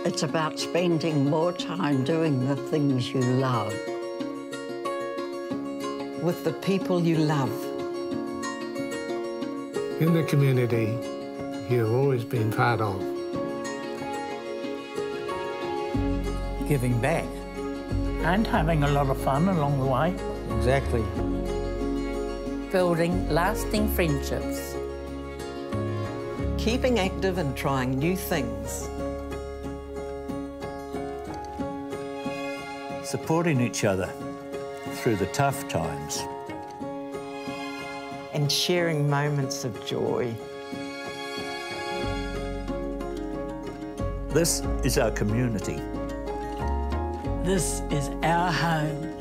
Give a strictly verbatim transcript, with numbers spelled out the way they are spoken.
It's about spending more time doing the things you love. With the people you love. In the community you've always been part of. Giving back. And having a lot of fun along the way. Exactly. Building lasting friendships. Keeping active and trying new things. Supporting each other through the tough times. And sharing moments of joy. This is our community. This is our home.